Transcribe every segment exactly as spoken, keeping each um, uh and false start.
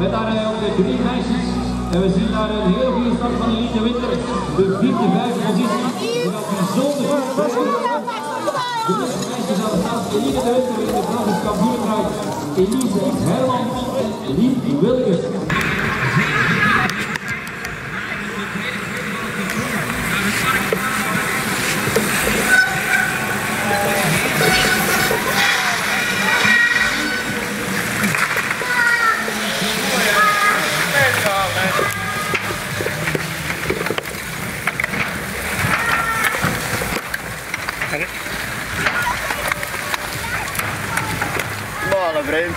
met daar uh, ook de drie meisjes. En we zien daar een hele goede start van Eline de Winter. De vierde, vijfde positie. Die gaat bijzonder goed. De eerste meisjes aan de start. Eline de Winter in de Belgische kampioenentrui. Elise Herman en Lien Wilkes. Wat een vreemd.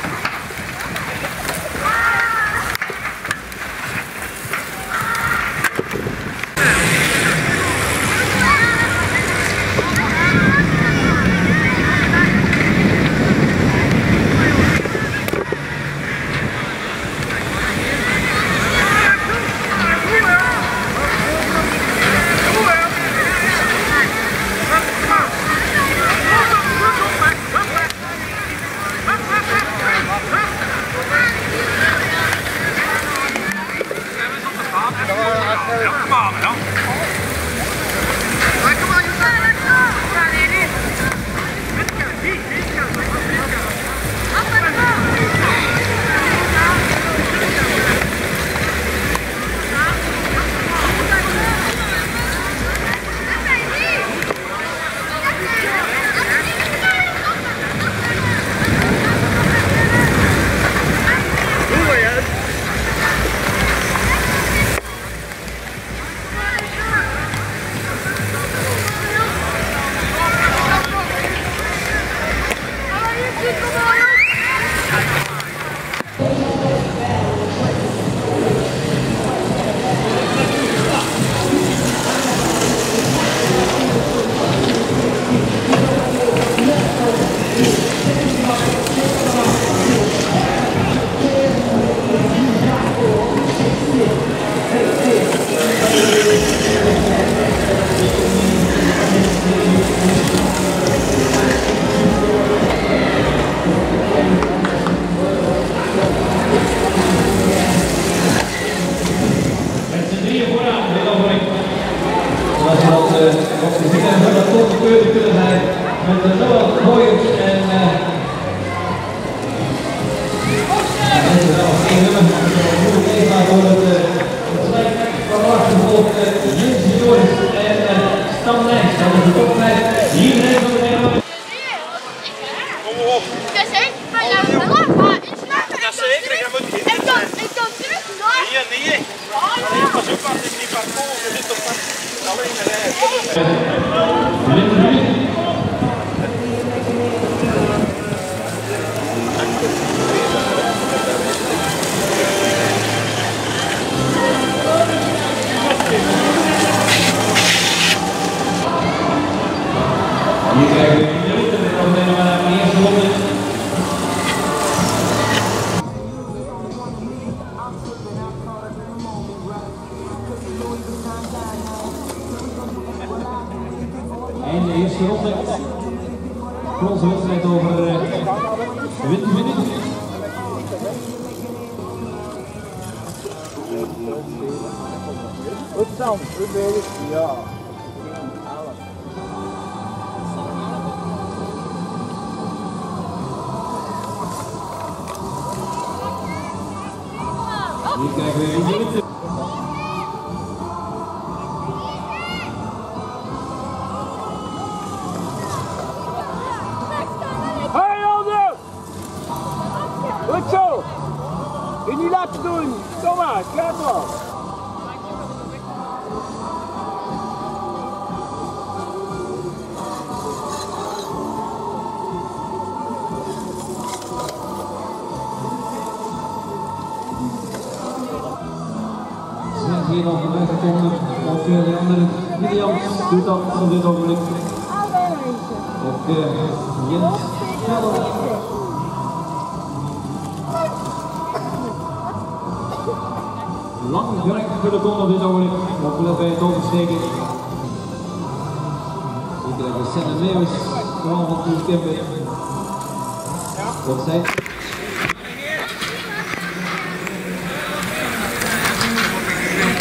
Als je dat op de zin hebben, dat toch de keuze kunnen zijn met de Noah Gooyers en dit is wel één nummer, dat moet ik even laten horen het gelijk van Lars gevolgd Jens Joris en Stan Nijs. Dat is de top vijf. Hier zijn we weer aan. Kom op. Jazeker, maar ja, maar inslagen. Ja zeker, jij moet beginnen. Ik kan, ik kan terug naar. Nee, nee. Nee, pas op, als ik niet parcours, je zit op alleen de rij. Hier krijgen we de minuten, we komen nog naar de eerste ronde. En de eerste ronde. Voor onze wedstrijd over uh, twintig minuten. Goed dan, goed bezig. Ja. Hier krijgen we een minuten. Hey Aldo! Goed zo! Je niet laten doen! Kom maar, klaar maar! Hier nog voorbij gekomen, of de andere Williams doet dat op dit ogenblik. Ook uh, Jens Sneller. Lang gerekt voor de kon op dit ogenblik, ook wel bij het oversteken. Hier krijgen we Senna Meeuwis, vooral van Team Kempen. Dat zijn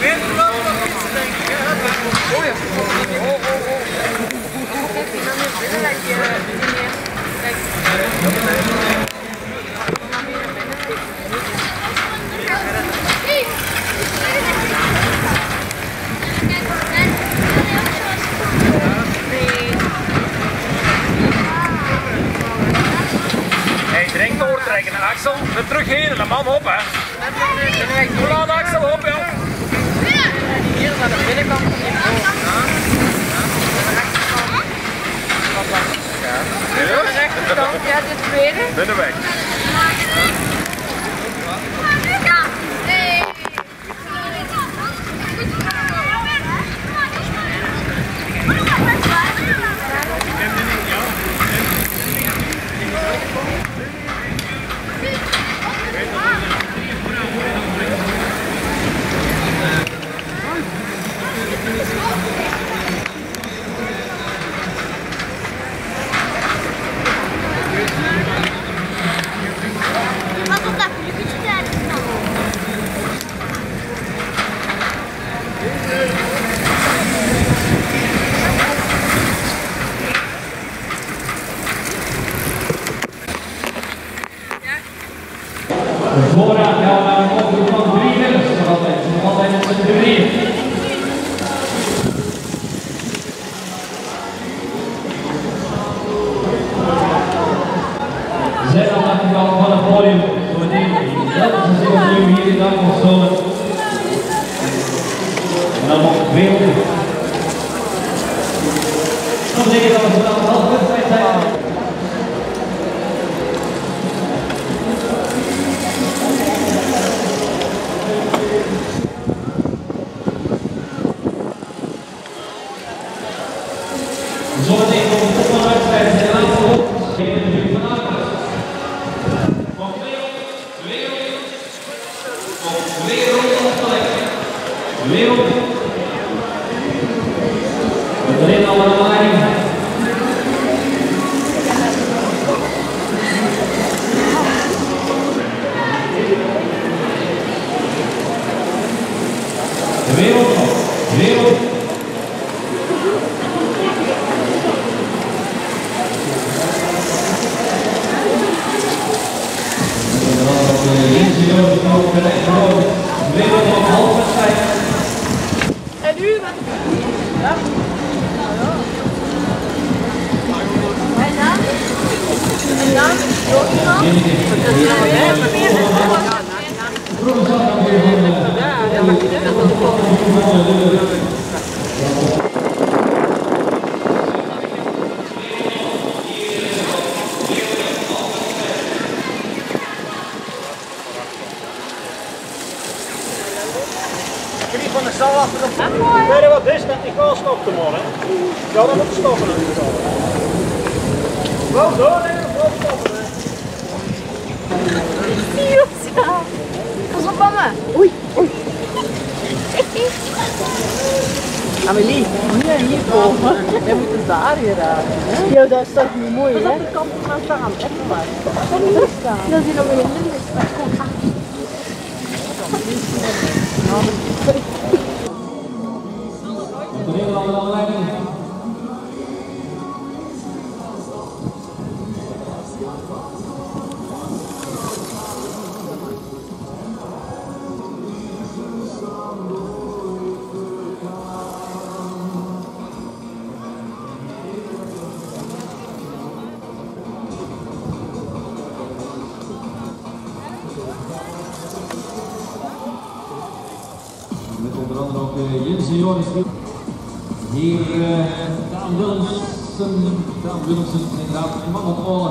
Direct doortrekken, Axel. We terug heen en de man op, hè. Hoe laat Axel op, ja? Hier naar de binnenkant van die boot. Ja. De rechterkant, ja, de tweede. Binnenweg. Voorraad gaan naar een oproep van drie renners, nog altijd, nog altijd met z'n drieën. Zet aan de achterkant van het podium, zometeen dat is een opnieuw hier in de afkomstzone. En dan nog twee op. Dat betekent dat we vandaag een half wedstrijd zijn. Zometeen op de top van de wedstrijd zijn de laatste op. Tegen de buurt van Aardes. Nog twee ronden. Twee ronden. Nog twee ronden op de lek. Twee ronden. We beginnen al een lijn. Twee ronden. Twee ronden. En u? Ja. En dan? En dan? Jullie van de stal achter op. Weet je wat is? Dat ik wel stopte morgen. Ja, dan moet je stoppen natuurlijk. Wel door, nee, wel stoppen. Pas op, mama. Oei, oei. Amelie, hier, hier komen. Wij moeten daar geraken. Ja, dat is toch niet mooi, hè? Pas op de kant gaan staan, echt waar. Kan niet staan. Dat is nog weer een limiet. Kom, aan. De Nederlander aan de leiding. Met onder andere ook uh, Jens Joris. Hier uh, Daan Willemsen, Daan Willemsen, inderdaad, een man op Olen.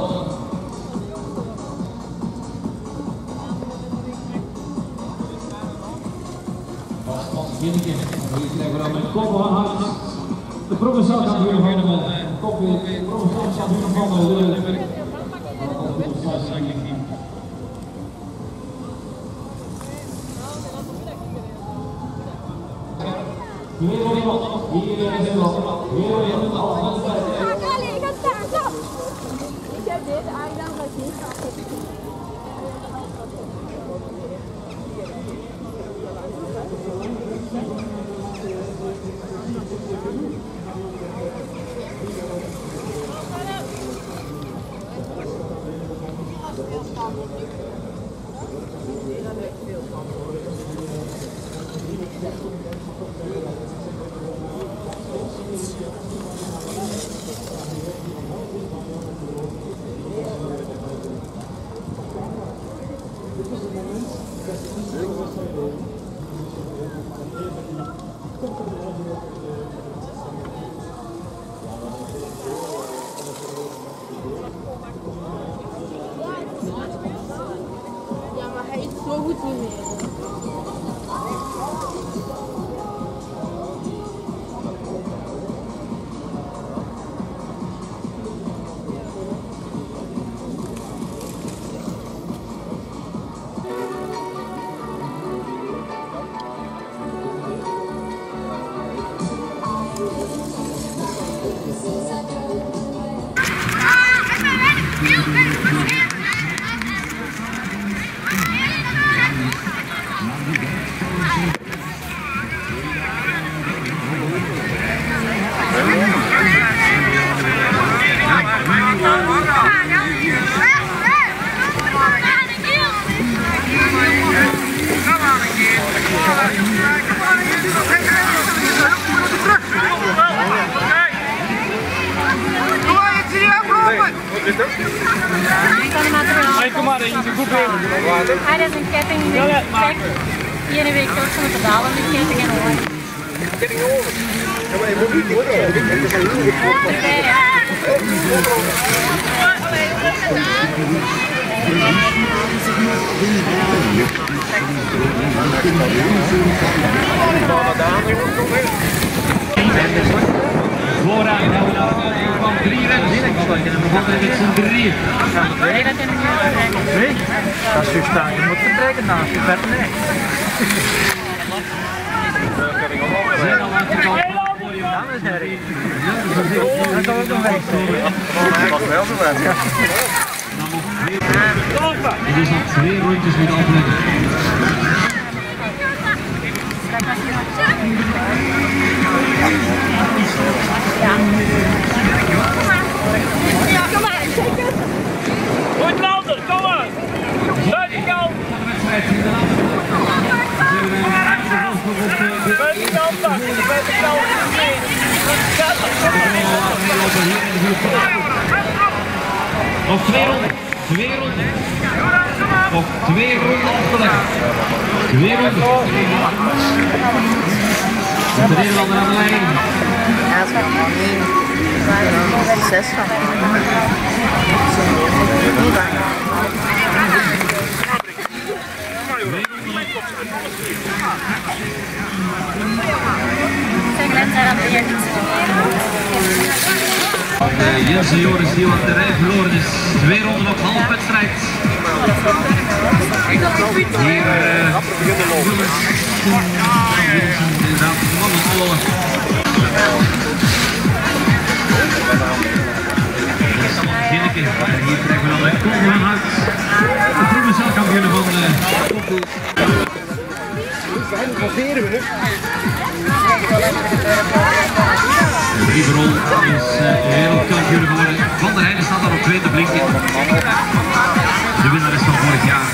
Bas Bas Ginneke, hier krijgen we dan met Koppel aan Hart. De provinciaal kampioen van de Koppel, de provinciaal kampioen van de Leuven. Hier is iemand, hier is iemand, hier is iemand, alles van de tijd. Ik heb daar, ik heb dit, eigenlijk dat ik niet ga. Ja, maar hij is zo goed niet meer. Hey, kom maar, je moet goed nemen. Hij heeft een ketting die ja, trekt. Hier een week terug van de pedalen met ketting en oor. Ketting en oor? Ja, maar je moet niet worden. Het is een nieuwe kop. Ja, ja. Vooraan gaan we naar de uitgang van drie renners. En we begonnen met z'n drieën. Nee, dat kan ik niet. Nee? Dat is juist staan. Je moet vertrekken naast je verder nee. Zijn al aan de kant. Dat is herrie. Dat kan ook nog weg zijn. Dat was wel zo weg, ja. Het is nog twee rondjes met afleggen. Ja, kom maar, zeker. Goed landen, kom maar. Sluit die kant. Buitenkant, buitenkant. Nog twee ronden. Twee ronden. Nog twee ronden afgelegd. Twee ronden. De Nederlander aan de leiding. Ja, dat is wel mooi. Dat is zes van. Niet waar. Zeg, Glenn, zijn dat weer niet Uh, Jensen Joris die wat de rij verloren is. Twee ronden op half wedstrijd. Hier uh, jongens. Inderdaad, mannen allen. Ginneke. En hier krijgen we dan de Koolman uit. De provinciaal kampioen van uh, de Rieberol is uh, wereldkampioen geworden. Van der Heijden staat daar op twee te blinken. De winnaar is van vorig jaar.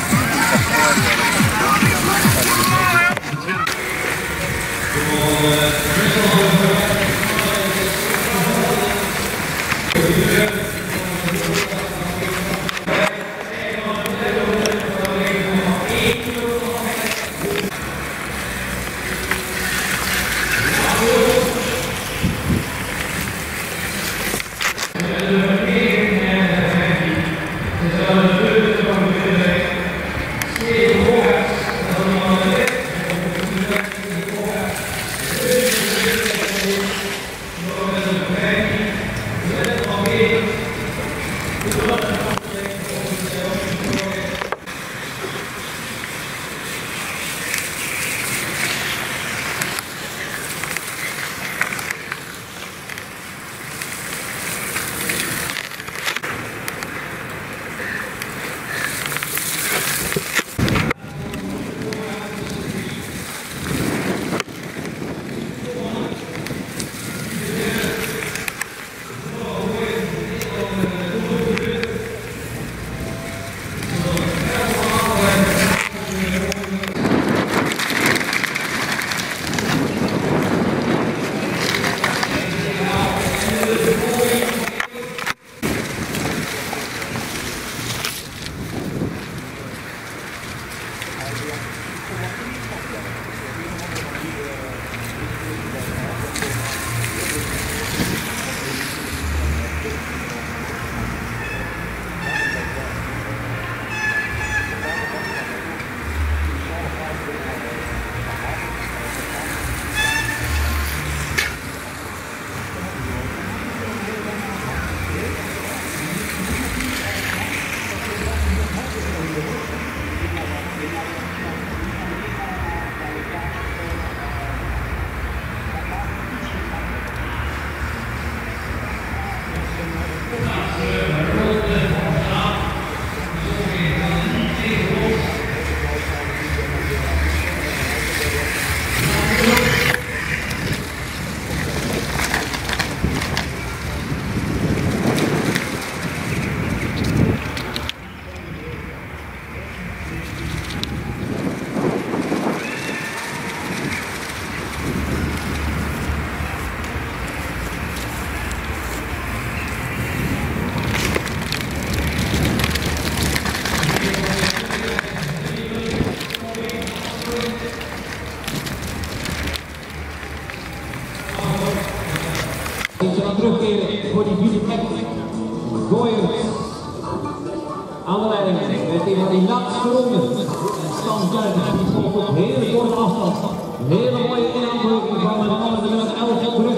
hockey van die laatste ronde. Stan Kuipers, die volgt op hele korte afstand. Een hele mooie inhaalbeweging van de mannen de nummer elf terug.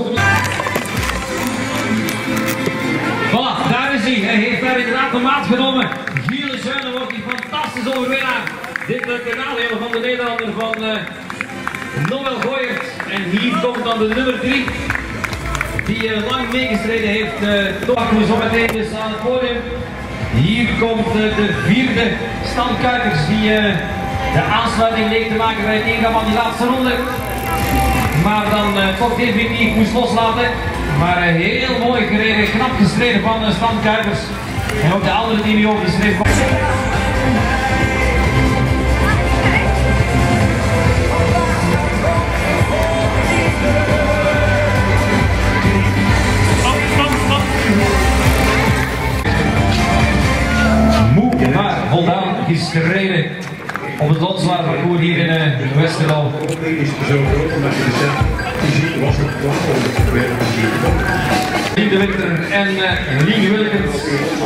Voilà, daar is hij. Hij heeft daar inderdaad de maat genomen. Gilles Jeune wordt die fantastisch overwinnaar. Dit uh, kanaalheel van de Nederlander van uh, Noël Gooyert. En hier komt dan de nummer drie. Die uh, lang meegestreden heeft. Uh, toch nu zo meteen dus aan het podium. Hier komt uh, de vierde Stan Kuipers die uh, de aansluiting leek te maken bij het ingaan van die laatste ronde. Maar dan uh, toch definitief moest loslaten. Maar uh, heel mooi gereden, knap gestreden van uh, Stan Kuipers. En ook de andere die nu over de streep komt. Moe, maar voldaan gestreden op het Lonswaard parcours hier in uh, Westerlo. Lien de Winter en uh, Lien Wilkens.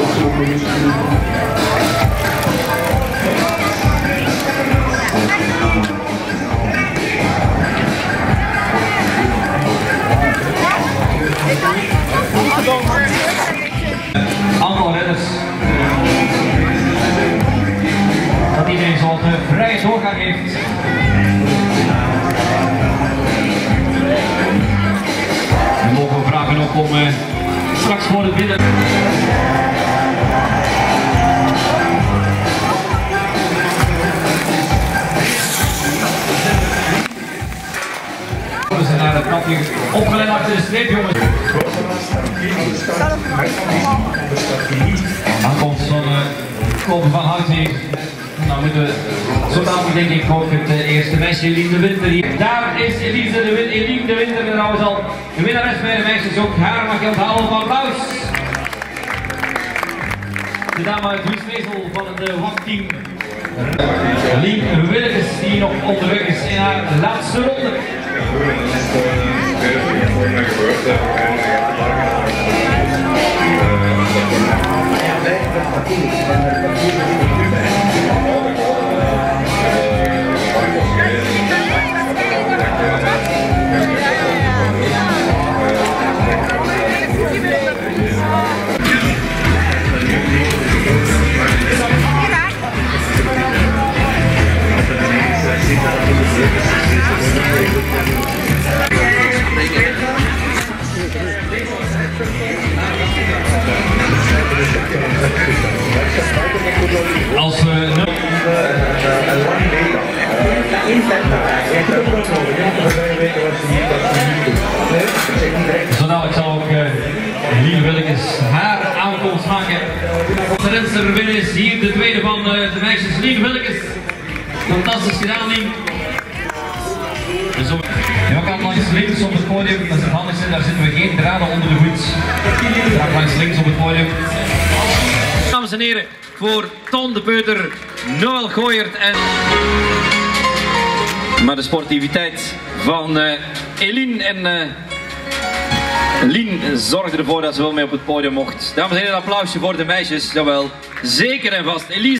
Aantal redders. Dat iedereen zo'n uh, vrije doorgang heeft. We mogen vragen ook om uh, straks voor het binnen. We zijn naar het knapje opgeleid achter de streep, jongens. Aankomst van uh, Kopen van Hout hier. Nou moeten we zo dadelijk denk ik ook het uh, eerste meisje Eline de Winter hier. Daar is Elise de Winter, Eline de Winter trouwens al. De winnares bij de meisjes ook. Haar mag je onthalen van applaus. De dame uit Wiesvezel van het uh, W A C-team. Lien Wilkens die nog onderweg is in haar laatste ronde. Als we nu... Zo dadelijk zal ook uh, Lien Wilkens haar aankomst maken. De renster winnen is hier de tweede van uh, de meisjes, Lien Wilkens. Fantastisch gedaan, Lien. Dus op, je kan langs links op het podium, dat is het handigste, daar zitten we geen draden onder de voet. Draag langs links op het podium. Dames en heren, voor Ton de Peuter, Noël Gooyert en... Maar de sportiviteit van uh, Eline en uh, Lien zorgde ervoor dat ze wel mee op het podium mocht. Dames en heren, een applausje voor de meisjes, jawel, zeker en vast. Elise.